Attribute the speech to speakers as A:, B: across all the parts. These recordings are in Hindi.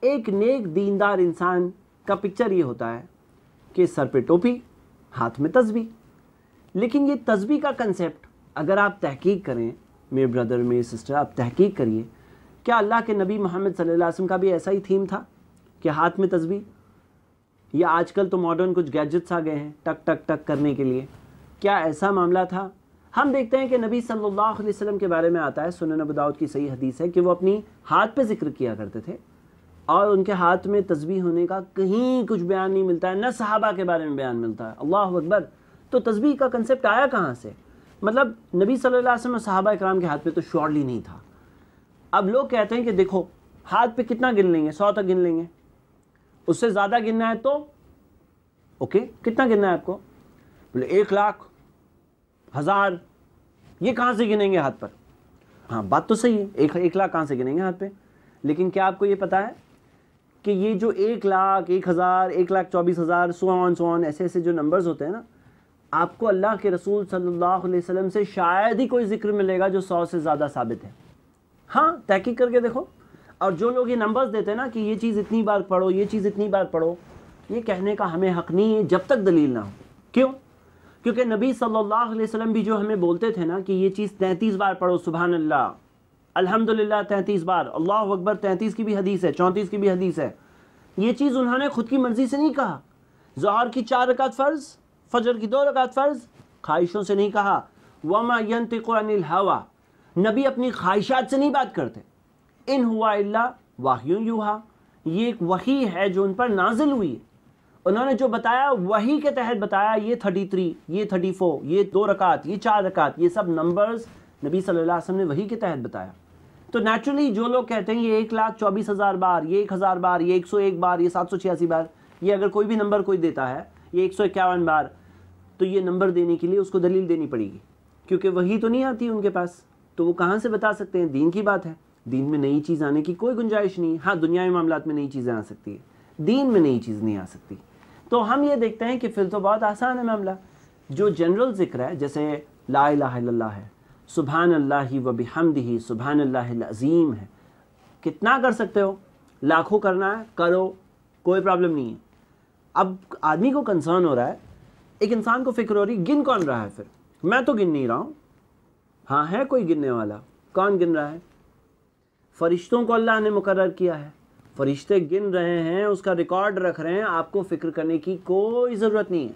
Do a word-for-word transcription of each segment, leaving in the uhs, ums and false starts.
A: एक नेक दीनदार इंसान का पिक्चर ये होता है कि सर पे टोपी, हाथ में तस्बीह। लेकिन ये तस्बीह का कंसेप्ट अगर आप तहकीक करें, मेरे ब्रदर मेरी सिस्टर, आप तहकीक करिए, क्या अल्लाह के नबी मोहम्मद सल्लल्लाहु अलैहि वसल्लम का भी ऐसा ही थीम था कि हाथ में तस्बीह? या आजकल तो मॉडर्न कुछ गैजेट्स आ गए हैं टक टक टक करने के लिए, क्या ऐसा मामला था? हम देखते हैं कि नबी सल्लल्लाहु अलैहि वसल्लम के बारे में आता है, सुनन अबू दाऊद की सही हदीस है कि वो अपनी हाथ पे जिक्र किया करते थे और उनके हाथ में तस्बीह होने का कहीं कुछ बयान नहीं मिलता है, न सहाबा के बारे में बयान मिलता है। अल्लाह अकबर। तो तस्बीह का कंसेप्ट आया कहाँ से? मतलब नबी सल्लल्लाहु अलैहि वसल्लम और सहाबा इकराम के हाथ पे तो श्योरली नहीं था। अब लोग कहते हैं कि देखो हाथ पे कितना गिन लेंगे, सौ तक गिन लेंगे, उससे ज़्यादा गिनना है तो ओके, कितना गिनना है आपको? बोले एक लाख, हज़ार, ये कहाँ से गिनेंगे हाथ पर? हाँ बात तो सही है, एक एक लाख कहाँ से गिनेंगे हाथ पे? लेकिन क्या आपको ये पता है कि ये जो एक लाख, एक हज़ार, एक लाख चौबीस हज़ार, सो ऑन सो ऑन ऐसे ऐसे जो नंबर्स होते हैं ना, आपको अल्लाह के रसूल सल्लल्लाहु अलैहि वसल्लम से शायद ही कोई जिक्र मिलेगा जो सौ से ज़्यादा साबित है। हाँ तहकीक करके देखो। और जो लोग ये नंबर्स देते हैं ना कि ये चीज़ इतनी बार पढ़ो, ये चीज़ इतनी बार पढ़ो, ये कहने का हमें हक़ नहीं है जब तक दलील ना हो। क्यों? क्योंकि नबी सल्लल्लाहु अलैहि वसल्लम भी जो हमें बोलते थे ना कि ये चीज़ तैंतीस बार पढ़ो, सुभान अल्लाह, अल्हम्दुलिल्लाह तैंतीस बार, अल्लाह अकबर तैंतीस की भी हदीस है, चौंतीस की भी हदीस है। ये चीज़ उन्होंने खुद की मर्ज़ी से नहीं कहा। ज़ोहर की चार रकात फ़र्ज़, फजर की दो रकात फ़र्ज़, ख्वाहिशों से नहीं कहा। वमा यंतिक़ु अनिल हवा, नबी अपनी ख्वाहिशात से नहीं बात करते। इन हुआ इल्ला वाह्युन यूहा, ये एक वही है जो उन पर नाजिल हुई है। उन्होंने जो बताया वही के तहत बताया। ये थर्टी थ्री, ये थर्टी फोर, ये दो रकात, ये चार रकात, ये सब नंबर्स नबी सल्लल्लाहु अलैहि वसल्लम ने वही के तहत बताया। तो नेचुरली जो लोग कहते हैं ये एक लाख चौबीस हज़ार बार, ये एक हज़ार बार, ये एक सौ एक बार, ये सात सौ छियासी बार, ये अगर कोई भी नंबर कोई देता है, ये एक सौ इक्यावन बार, तो ये नंबर देने के लिए उसको दलील देनी पड़ेगी, क्योंकि वही तो नहीं आती उनके पास, तो वो कहाँ से बता सकते हैं? दीन की बात है, दीन में नई चीज़ आने की कोई गुंजाइश नहीं। हाँ दुनियावी मामलात में नई चीज़ें आ सकती है, दीन में नई चीज़ नहीं आ सकती। तो हम ये देखते हैं कि फिर तो बहुत आसान है मामला। जो जनरल ज़िक्र है, जैसे ला इलाहा इल्लल्लाह है, सुभान अल्लाहि व बिहम्दिही सुभान अल्लाहिल अज़ीम है, कितना कर सकते हो? लाखों करना है करो, कोई प्रॉब्लम नहीं है। अब आदमी को कंसर्न हो रहा है, एक इंसान को फिक्र हो रही, गिन कौन रहा है? फिर मैं तो गिन नहीं रहा हूँ। हाँ है कोई गिनने वाला, कौन गिन रहा है? फरिश्तों को अल्लाह ने मुकर्रर किया है, फरिश्ते गिन रहे हैं, उसका रिकॉर्ड रख रहे हैं। आपको फ़िक्र करने की कोई ज़रूरत नहीं है,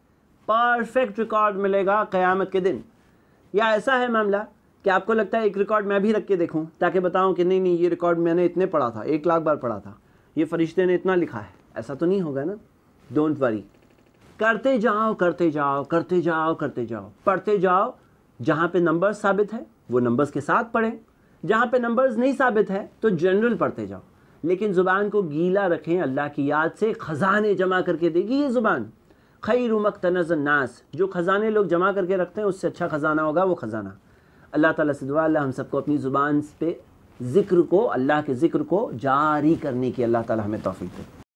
A: परफेक्ट रिकॉर्ड मिलेगा क़यामत के दिन। या ऐसा है मामला कि आपको लगता है एक रिकॉर्ड मैं भी रख के देखूं ताकि बताऊं कि नहीं नहीं ये रिकॉर्ड मैंने इतने पढ़ा था, एक लाख बार पढ़ा था, ये फरिश्ते ने इतना लिखा है, ऐसा तो नहीं होगा ना। डोंट वरी, करते जाओ करते जाओ करते जाओ करते जाओ, पढ़ते जाओ। जहाँ पे नंबर्स साबित है वो नंबर्स के साथ पढ़ें, जहाँ पे नंबर्स नहीं साबित है तो जनरल पढ़ते जाओ। लेकिन ज़ुबान को गीला रखें अल्लाह की याद से, ख़जाने जमा करके देगी ये ज़ुबान। खैरु मक्तनज़ नास, जो ख़जाने लोग जमा करके रखते हैं उससे अच्छा ख़जाना होगा वो ख़जाना। अल्लाह ताला से दुआ, अल्लाह हम सबको अपनी ज़ुबान पे ज़िक्र को, अल्लाह के ज़िक्र को जारी करने की अल्लाह ताला हमें तौफ़ीक़ दे।